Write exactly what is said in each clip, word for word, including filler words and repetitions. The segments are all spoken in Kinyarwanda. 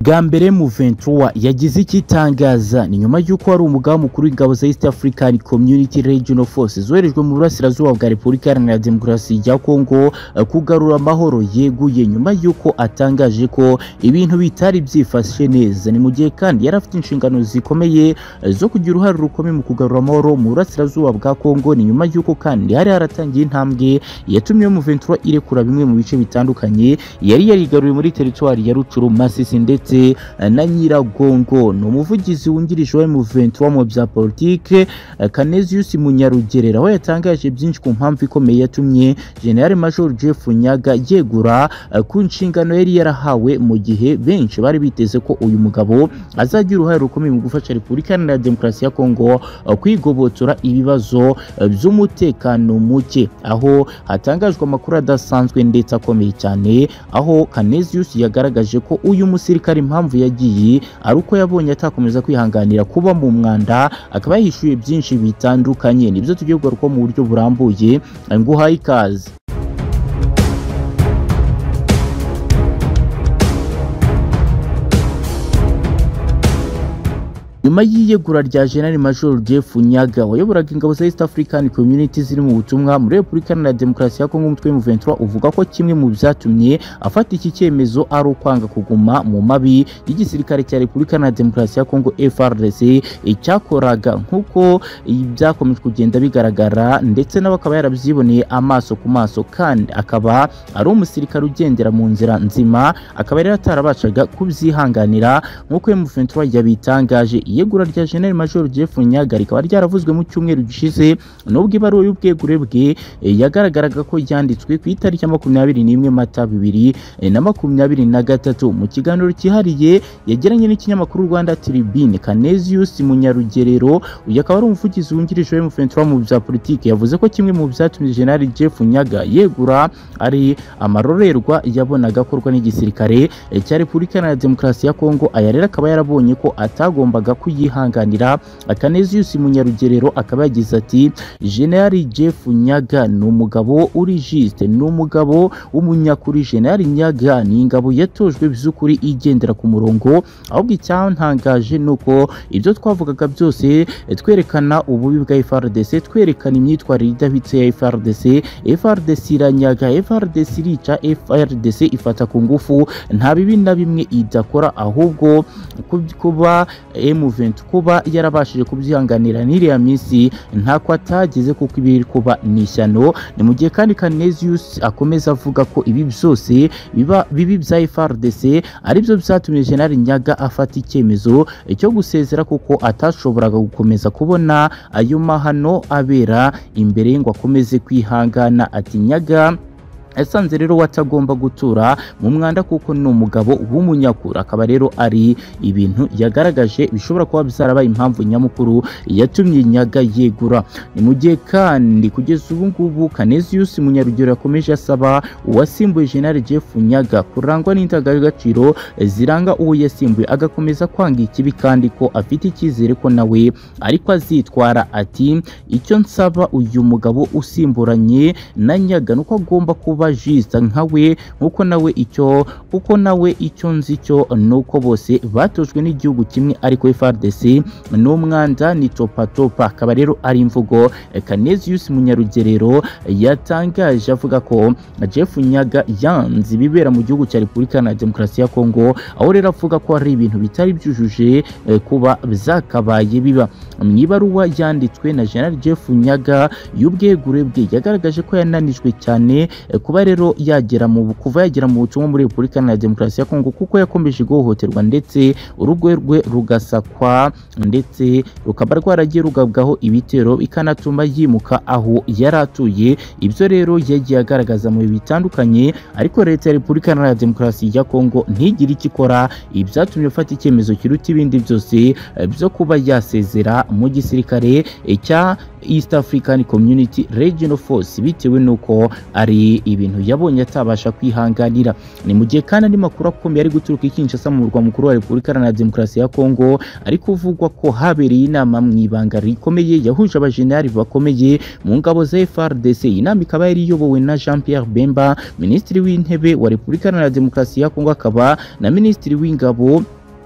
bwa mbere mu vingt-trois yagize ikitangaza ni nyuma y'uko hari umugaba mukuru w'ingabo za East African Community Regional Forces zoherejwe mu burasirazuba bwa Repubulika Iharanira Demokarasi ya Kongo kugarura amahoro yeguye nyuma y'uko atangaje ko ibintu bitari byifashe neza. Ni mu gihe kandi yari afite inshingano zikomeye zo kugira uruhare rukomeye mu kugarura amahoro mu burasirazuba bwa Kongo. Ni nyuma y'uko kandi hari haratangiye intambwe yatumye mu vingt-trois irekura bimwe mu bice bitandukanye yari yarigaruye muri teritwari ya Rucuru, Masisi ndetse na Nyiragongo. No umuvugizi wungirije wa mu vingt-trois mu bya politike Canisius Munyarugerera aho yatangaje byinshi ku mpamvu ikomeye yatumye General Major Jeff Nyaga yegura ku nshingano yari yarahawe, mu gihe benshi bari biteze ko uyu mugabo azagira uruhare rukomeye mu gufasha Repubulika Iharanira Demokarasi ya Kongo kwigobotora ibibazo by'umutekano muke. Aho hatangajwe amakuru adasanzwe ndetse akomeye cyane, aho Canisius yagaragaje ko uyu musirikare impamvu yagiye ari uko yabonye atakomeza kwihanganira kuba mu mwanda, akaba yahishuye byinshi bitandukanye. Nibyo tugiye kugaruka mu buryo burambuye. Nguhaye ikaze. Nyuma y'iyegura rya General Major Jeff Nyaga wayoboraga ingabo za East African Community ziri mu butumwa muri Repubulika Iharanira Demokarasi ya Kongo, umutwe mu vingt-trois uvuga ko kimwe mu byatumye afata iki cyemezo ari ukwanga kuguma mu mabi y'igisirikare cya Repubulika Iharanira Demokarasi ya Kongo F A R D C icyakoraga nk'uko byakomeje kugenda bigaragara, ndetse n'abakaba yarabyiboneye amaso ku maso, kandi akaba ari umusirikare ugendera mu nzira nzima, akaba yari atarabashaga kubyihanganira nk'uko mu vingt-trois yabitangaje. Iyegura rya General Major Jeff Nyaga rikaba ryaravuzwe mu cyumweru gishize, nubwo ibaruwa y'ubwegure bwe yagaragaraga ko yanditswe ku itariki ya makumyabiri n'imwe Mata bibiri na makumyabiri na gatatu. Mu kiganiro cyihariye yagiranye n'ikinyamakuru Rwanda Tribune, Canisius Munyarugerero uyu akaba ari umuvugizi wungirije wa vingt-trois mu bya politike yavuze ko kimwe mu byatumye General Jeff Nyaga yegura ari amarorerwa yabonaga akorwa n'igisirikare cya Repubulika Iharanira Demokarasi ya Kongo. Aya rero akaba yarabonye ko atagombaga kuyihanganira. Canisius Munyarugerero akaba yagize ati General Jeff Nyaga ni umugabo uri juste, ni umugabo w'umunyakuri. General Nyaga ni ingabo yatojwe by'ukuri igendera ku murongo, ahubwo icyantangaje nuko ibyo twavugaga byose twerekana ububi bwa F A R D C, twerekana imyitwarire idahwitse ya F A R D C. F A R D C iranyaga, F A R D C irica, F A R D C ifata ku ngufu, nta bibi na bimwe idakora, ahubwo kuba M vingt kuba yarabashije kubyihanganira n'iriya minsi ntako atagize kuko ibiri kuba nishyano. Ni mu gihe kandi Canisius akomeza avuga ko ibi byose biba bibi bya F A R D C ari byo byatumye General Nyaga afata icyemezo cyo gusezera, kuko atashoboraga gukomeza kubona ayo mahano abera imbere ngo akomeze kwihangana. Ati Nyaga yasanze rero watagomba gutura mu mwanda kuko ni umugabo w'umunyakura. Akaba rero ari ibintu yagaragaje bishobora kuba byarabaye impamvu nyamukuru yatumye Nyaga yegura. Ni mu gihe kandi kugeza ubu ngubu Canisius Munyarugerero yakomeje asaba uwasimbuye General Jeff Nyaga kurangwa n'indangagaciro ziranga uwo yasimbuye, agakomeza kwanga ikibi, kandi ko afite icyizere ko nawe ariko azitwara. Ati icyo nsaba uyu mugabo usimburanye na Nyaga nuko agomba kuba jista nkawe, nkuko nawe icyo kuko nawe icyo nzi cyo nuko bose batojwe n'igihugu kimwe, ariko F A R D C n'umwanda ni topa topa. Akaba rero ari imvugo Canisius Munyarugerero yatangaje avuga ko Jeff Nyaga yanze ibibera mu gihugu cya Repubulika Iharanira Demokarasi ya Kongo, aho rero avuga ko ari ibintu bitari byujuje kuba byakabaye biba. Mu ibaruwa yanditswe na General Jeff Nyaga y'ubwegure bwe yagaragaje ko yananijwe cyane kuba rero yagera mu kuva yagera mu butumwa muri Repubulika Iharanira Demokarasi ya Kongo, kuko yakomeje guhohoterwa ndetse urugo rwe rugasakwa ndetse rukaba rwaragiye rugabwaho ibitero bikanatuma yimuka aho yari atuye. Ibyo rero yagiye agaragaza mu bitandukanye, ariko leta ya Repubulika Iharanira Demokarasi ya Kongo ntigire ikikora. Ibyatumye afata icyemezo kiruta ibindi byose byo kuba yasezera mu gisirikare cya East African Community Regional Force bitewe nuko ari ibintu yabonye atabasha kwihanganira. Ni mu gihe kandi andi makuru akomeye ari guturuka i Kinshasa mu murwa mukuru wa Repubulika Iharanira Demokarasi ya Kongo, ari kuvugwa ko habereye inama mu ibanga rikomeye yahuje abajenerali bakomeye mu ngabo za F A R D C. Inama ikaba yari iyobowe na Jean Pierre Bemba, Minisitiri w'Intebe wa Repubulika Iharanira Demokarasi ya Kongo, akaba na Minisitiri w'Ingabo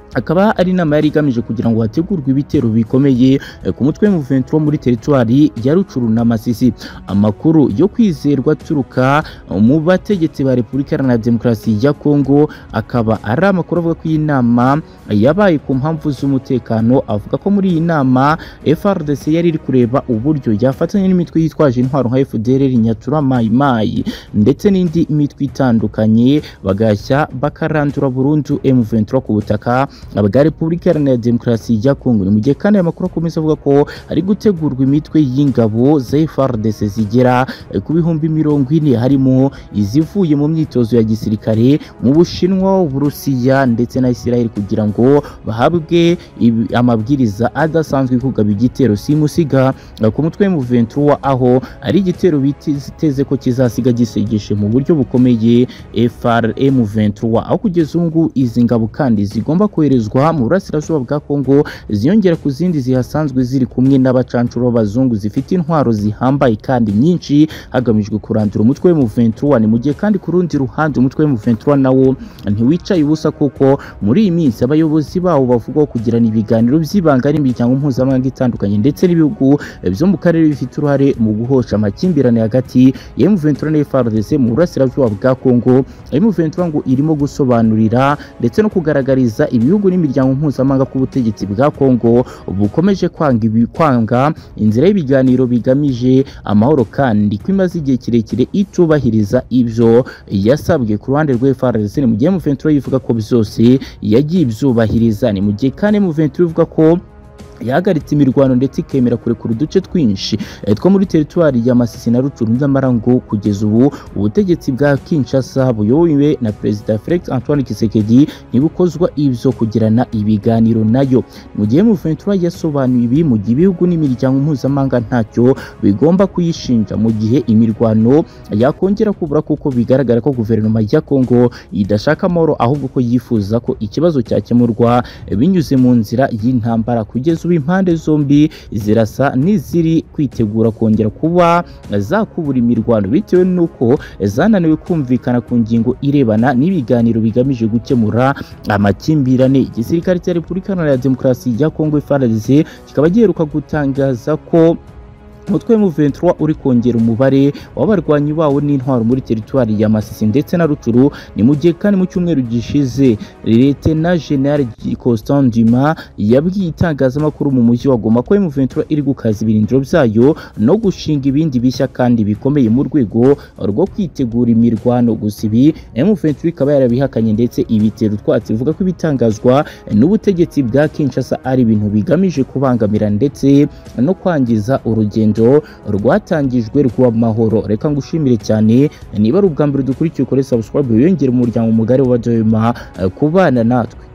akaba ari inama yari igamije kugira ngo hategurwe ibitero bikomeye ku mutwe wa M vingt-trois muri teritwari ya Rutshuru na Masisi. Amakuru yo kwizerwa aturuka mu bategetsi ba Repubulika Iharanira Demokarasi ya Kongo akaba ari amakuru avuga ko iyi nama yabaye ku mpamvu z'umutekano. Avuga ko muri iyi nama F A R D C yari iri kureba uburyo yafatanya n'imitwe yitwaje intwaro nka F D L R, Nyatura, Mayi-Mayi ndetse n'indi mitwe itandukanye bagashya bakarandura burundu M vingt-trois ku butaka bwa Repubulika Iharanira Demokarasi ya Kongo. Ni mu gihe kandi amakuru akomeza avuga ko ari gutegurwa imitwe y'ingabo za F A R D C zigera ku bihumbi mirongo ine, harimo izivuye mu myitozo ya gisirikare mu Bushinwa, Uburusiya ndetse na Israel kugira ngo bahabwe amabwiriza adasanzwe kugaba igitero simusiga ku mutwe wa M vingt-trois, aho ari igitero biteze ko kizasiga gisegeshe mu buryo bukomeye F R M vingt-trois. Aho kugeza ubu izi ngabo kandi zigomba koherezwa mu burasirazuba bwa Kongo ziyongera ku zindi zihasanzwe ziri kumwe n'abacancuro b'abazungu zifite intwaro zihambaye kandi nyinshi hagamijwe kurandura umutwe wa M vingt-trois. Ni mu gihe kandi ku rundi ruhande umutwe wa M vingt-trois nawo ntiwicaye ubusa, kuko muri iyi minsi abayobozi bawo bavuga kugirana ibiganiro by'ibanga n'imiryango mpuzamahanga itandukanye ndetse n'ibihugu byo mu karere bifite uruhare mu guhosha amakimbirane hagati ya M vingt-trois na F A R D C mu burasirazuba bwa Kongo. M vingt-trois ngo irimo gusobanurira ndetse no kugaragariza ibihugu n'imiryango mpuzamahanga ku butegetsi bwa Kongo bukomeje kwanga ibikwanga inzira y'ibiganiro bigamije amahoro, kandi ko imaze igihe kirekire itubahiriza ibyo yasabwe ku ruhande rwa F A R D C. Ni mu gihe M vingt-trois yivuga ko byose yagiye ibyubahiriza. Ni mu gihe kandi M vingt-trois ivuga ko yahagaritse imirwano ndetse ikemera kurekura uduce twinshi two muri teritwari ya Masisi na Rutshuru, nyamara ngo kugeza ubu ubutegetsi bwa Kinshasa buyobowe na Perezida Felix Antoine Tshisekedi ntibukozwa ibyo kugirana ibiganiro nayo. Mu gihe M vingt-trois yasobanuye ibi mu gihe ibihugu n'imiryango mpuzamahanga ntacyo bigomba kuyishinja mu gihe imirwano yakongera kubura, kuko bigaragara ko guverinoma ya Kongo idashaka amahoro, ahubwo ko yifuza ko ikibazo cyakemurwa binyuze mu nzira y'intambara. Kugeza impande zombi zirasa n'iziri kwitegura kongera kuba zakubura imirwano bitewe n'uko zananiwe kumvikana ku ngingo irebana n'ibiganiro bigamije gukemura amakimbirane. Igisirikare cya Repubulika Iharanira Demokarasi ya Kongo F A R D C kikaba giheruka gutangaza ko umutwe wa M vingt-trois uri kongera umubare w'abarwanyi bawo n'intwaro muri teritwari ya Masisi ndetse na Rutshuru. Ni mu gihe kandi mu cyumweru gishize Lieutenant General Constant Ndima yabwiye itangazamakuru mu mujyi wa Goma ko M vingt-trois iri gukaza ibirindiro byayo no gushinga ibindi bishya kandi bikomeye mu rwego rwo kwitegura imirwano. Gusa ibi M vingt-trois ikaba yarabihakanye ndetse ibitero twatsi ivuga ko ibitangazwa n'ubutegetsi bwa Kinshasa ari ibintu bigamije kubangamira ndetse no kwangiza urugendo rwatangijwe rw'amahoro. Reka ngushimire cyane, niba ari ubwa mbere dukurikiye ukore subscribe wiyongere mu muryango mugari wa Duhema kubana natwe.